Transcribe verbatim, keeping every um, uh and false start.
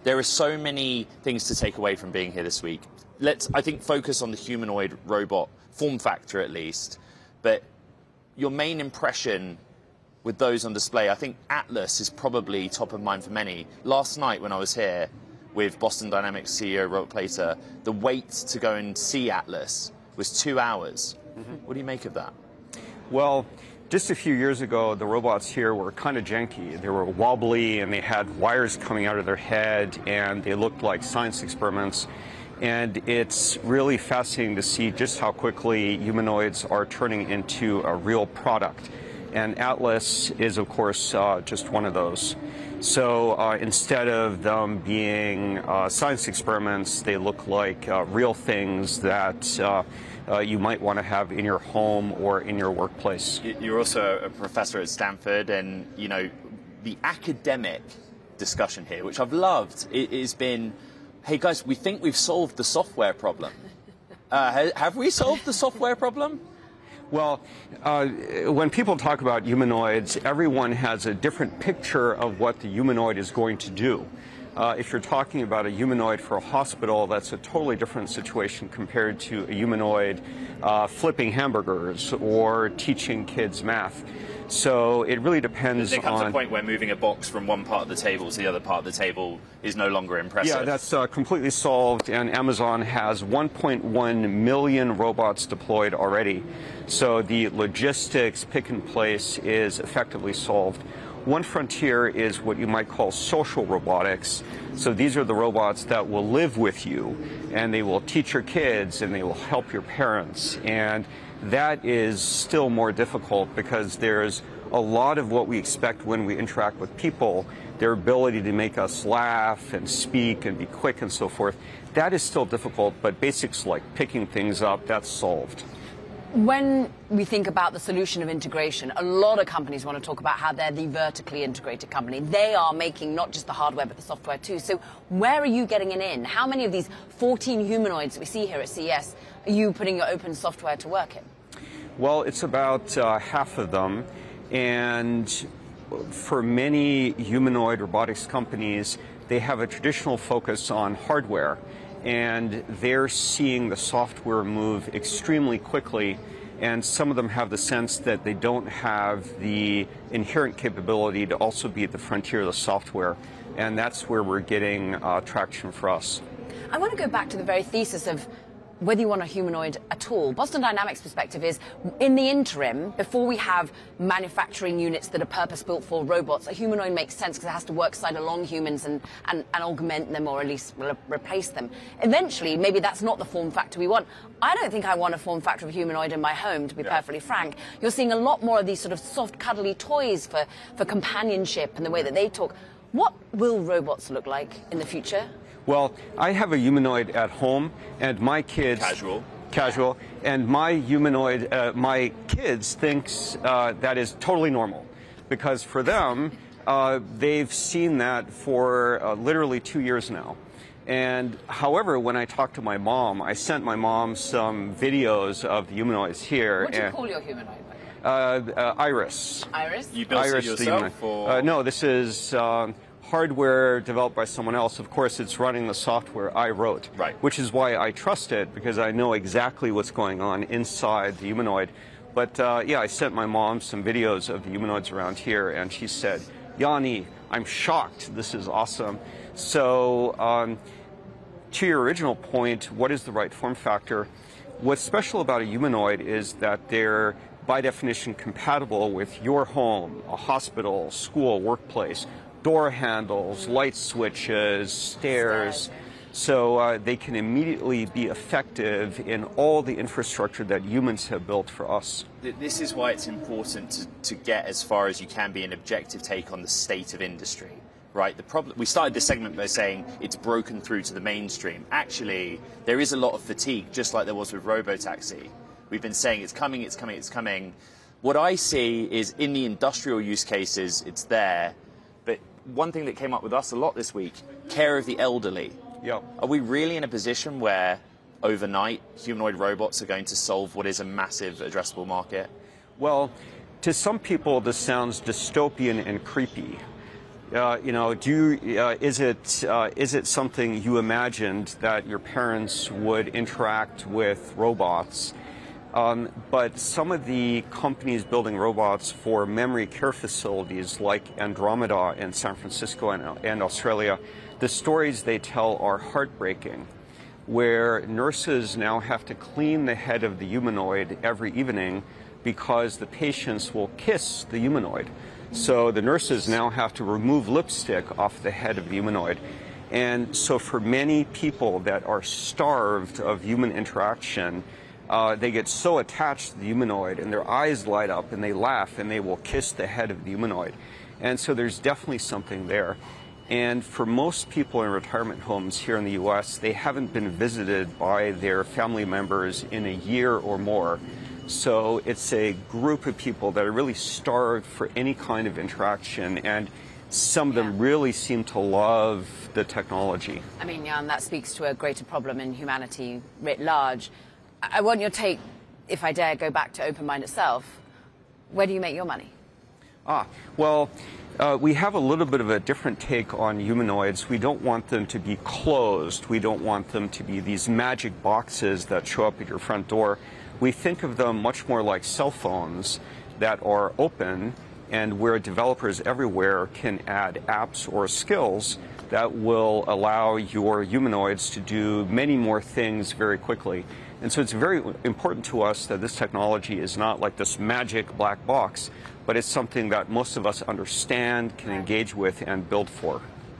there are so many things to take away from being here this week. Let's, I think, focus on the humanoid robot form factor at least. But your main impression with those on display, I think Atlas is probably top of mind for many. Last night when I was here with Boston Dynamics C E O Robert Plater, the wait to go and see Atlas was two hours. Mm-hmm. What do you make of that? Well, just a few years ago, the robots here were kind of janky. They were wobbly, and they had wires coming out of their head, and they looked like science experiments. And it's really fascinating to see just how quickly humanoids are turning into a real product. And Atlas is, of course, uh, just one of those. So uh, instead of them being uh, science experiments, they look like uh, real things that uh, uh, you might want to have in your home or in your workplace. You're also a professor at Stanford, and you know the academic discussion here, which I've loved, it has been, hey guys, we think we've solved the software problem. Uh, have we solved the software problem? Well, uh, when people talk about humanoids, everyone has a different picture of what the humanoid is going to do. Uh, if you're talking about a humanoid for a hospital, that's a totally different situation compared to a humanoid uh, flipping hamburgers or teaching kids math. So it really depends on... There comes a point where moving a box from one part of the table to the other part of the table is no longer impressive. Yeah, that's uh, completely solved, and Amazon has one point one million robots deployed already. So the logistics pick and place is effectively solved. One frontier is what you might call social robotics. So these are the robots that will live with you, and they will teach your kids, and they will help your parents. And that is still more difficult because there's a lot of what we expect when we interact with people, their ability to make us laugh and speak and be quick and so forth. That is still difficult, but basics like picking things up, that's solved. When we think about the solution of integration, a lot of companies want to talk about how they're the vertically integrated company. They are making not just the hardware, but the software too. So where are you getting it in? How many of these fourteen humanoids that we see here at C E S are you putting your open software to work in? Well, it's about uh, half of them. And for many humanoid robotics companies, they have a traditional focus on hardware. And they're seeing the software move extremely quickly, and some of them have the sense that they don't have the inherent capability to also be at the frontier of the software, and that's where we're getting uh, traction for us. I want to go back to the very thesis of whether you want a humanoid at all. Boston Dynamics' perspective is, in the interim, before we have manufacturing units that are purpose-built for robots, a humanoid makes sense because it has to work side along humans and, and, and augment them or at least re replace them. Eventually, maybe that's not the form factor we want. I don't think I want a form factor of a humanoid in my home, to be yeah. perfectly frank. You're seeing a lot more of these sort of soft, cuddly toys for, for companionship and the way that they talk. What will robots look like in the future? Well, I have a humanoid at home, and my kids... Casual. Casual. And my humanoid, uh, my kids thinks uh, that is totally normal. Because for them, uh, they've seen that for uh, literally two years now. And however, when I talked to my mom, I sent my mom some videos of the humanoids here. What do you call your humanoid? Uh, uh, Iris. Iris? You built Iris, it yourself? Or? Uh, no, this is... Uh, hardware developed by someone else. Of course, it's running the software I wrote, right. which is why I trust it, because I know exactly what's going on inside the humanoid. But uh, yeah, I sent my mom some videos of the humanoids around here, and she said, Yanni, I'm shocked. This is awesome. So um, to your original point, what is the right form factor? What's special about a humanoid is that they're by definition compatible with your home, a hospital, school, workplace, door handles, light switches, stairs, so uh, they can immediately be effective in all the infrastructure that humans have built for us. This is why it's important to, to get as far as you can be an objective take on the state of industry, right? The problem, we started this segment by saying it's broken through to the mainstream. Actually, there is a lot of fatigue, just like there was with robotaxi. We've been saying it's coming, it's coming, it's coming. What I see is in the industrial use cases, it's there. But one thing that came up with us a lot this week, care of the elderly. Yep. Are we really in a position where overnight humanoid robots are going to solve what is a massive addressable market? Well, to some people this sounds dystopian and creepy. Uh, you know, do you, uh, is it uh, is it something you imagined that your parents would interact with robots? Um, but some of the companies building robots for memory care facilities like Andromeda in San Francisco and, and Australia, the stories they tell are heartbreaking, where nurses now have to clean the head of the humanoid every evening because the patients will kiss the humanoid. So the nurses now have to remove lipstick off the head of the humanoid. And so for many people that are starved of human interaction, uh, they get so attached to the humanoid and their eyes light up and they laugh and they will kiss the head of the humanoid. And so there's definitely something there. And for most people in retirement homes here in the U S, they haven't been visited by their family members in a year or more. So it's a group of people that are really starved for any kind of interaction, and some of them really seem to love the technology. I mean, Jan, that speaks to a greater problem in humanity writ large. I want your take, if I dare go back to OpenMind itself. Where do you make your money? Ah, well, uh, we have a little bit of a different take on humanoids. We don't want them to be closed. We don't want them to be these magic boxes that show up at your front door. We think of them much more like cell phones that are open and where developers everywhere can add apps or skills that will allow your humanoids to do many more things very quickly. And so it's very important to us that this technology is not like this magic black box, but it's something that most of us understand, can engage with, and build for.